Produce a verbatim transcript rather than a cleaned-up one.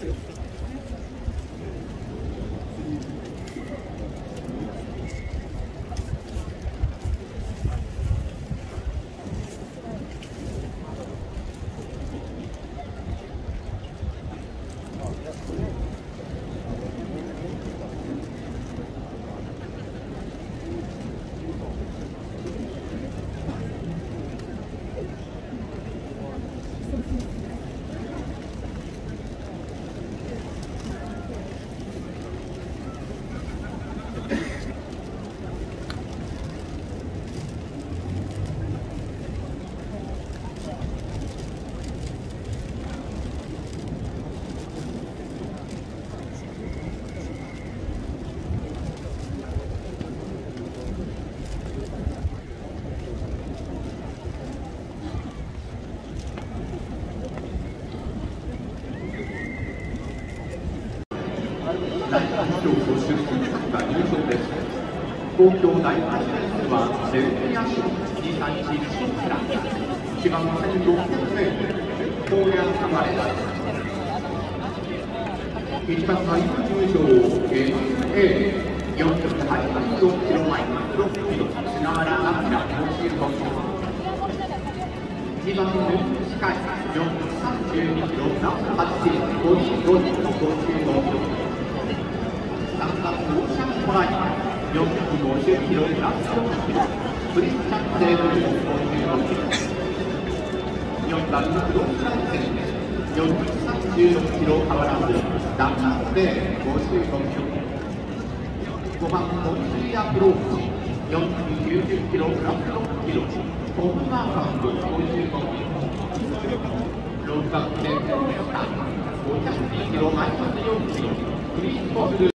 大会賞を出席が入賞です。東京大会戦はゼルビア賞にさんいちショックラいちばんせんろっぴゃくメートル荒野カバレいちばんが入賞 エムエーよんひゃくはちじゅうよんキロマイルろっキロ菅原明ごじゅうごキロにばん目スカイよんひゃくさんじゅうにキロナスはちごじゅうごキロごじゅうごキロさんばんオーシャントライよんひゃくごじゅうキロプラスよんキロクリスチャン・テーブルごじゅうごキロよんばんクロスライセンよんひゃくさんじゅうよんキロ変わらずダンナスでごじゅうごキロごばんモンスリーアプローチよんひゃくきゅうじゅうキロプラスろっキロトムガーカンドごじゅうごキロろくばんテーブルスターごひゃくにキロマイナスよんキロクリスポス